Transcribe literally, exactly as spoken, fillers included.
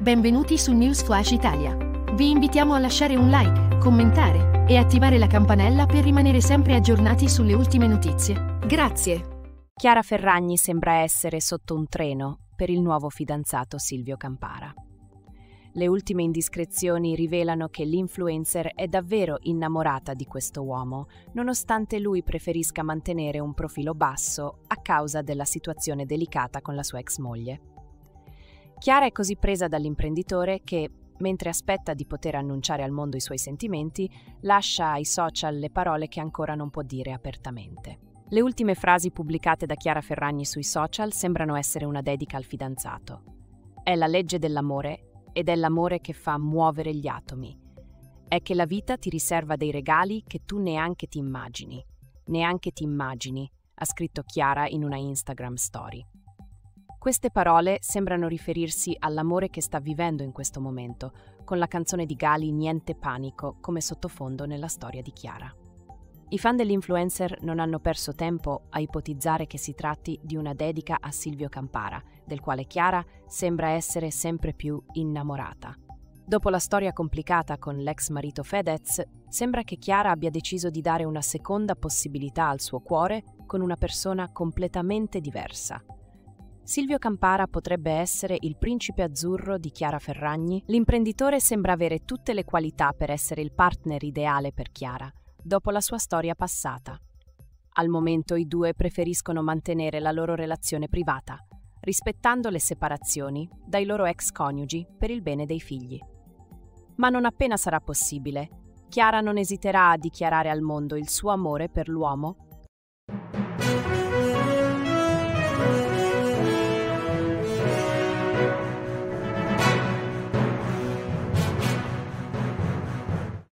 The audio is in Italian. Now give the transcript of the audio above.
Benvenuti su News Flash Italia. Vi invitiamo a lasciare un like, commentare e attivare la campanella per rimanere sempre aggiornati sulle ultime notizie. Grazie. Chiara Ferragni sembra essere sotto un treno per il nuovo fidanzato Silvio Campara. Le ultime indiscrezioni rivelano che l'influencer è davvero innamorata di questo uomo, nonostante lui preferisca mantenere un profilo basso a causa della situazione delicata con la sua ex moglie. Chiara è così presa dall'imprenditore che, mentre aspetta di poter annunciare al mondo i suoi sentimenti, lascia ai social le parole che ancora non può dire apertamente. Le ultime frasi pubblicate da Chiara Ferragni sui social sembrano essere una dedica al fidanzato. È la legge dell'amore ed è l'amore che fa muovere gli atomi. È che la vita ti riserva dei regali che tu neanche ti immagini. Neanche ti immagini, ha scritto Chiara in una Instagram story. Queste parole sembrano riferirsi all'amore che sta vivendo in questo momento, con la canzone di Gali Niente panico come sottofondo nella storia di Chiara. I fan dell'influencer non hanno perso tempo a ipotizzare che si tratti di una dedica a Silvio Campara, del quale Chiara sembra essere sempre più innamorata. Dopo la storia complicata con l'ex marito Fedez, sembra che Chiara abbia deciso di dare una seconda possibilità al suo cuore con una persona completamente diversa. Silvio Campara potrebbe essere il principe azzurro di Chiara Ferragni. L'imprenditore sembra avere tutte le qualità per essere il partner ideale per Chiara, dopo la sua storia passata. Al momento i due preferiscono mantenere la loro relazione privata, rispettando le separazioni dai loro ex coniugi per il bene dei figli. Ma non appena sarà possibile, Chiara non esiterà a dichiarare al mondo il suo amore per l'uomo